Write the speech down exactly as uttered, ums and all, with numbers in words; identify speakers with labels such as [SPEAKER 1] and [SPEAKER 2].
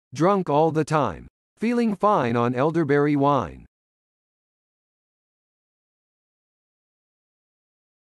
[SPEAKER 1] Drunk all the time. Feeling fine on elderberry wine.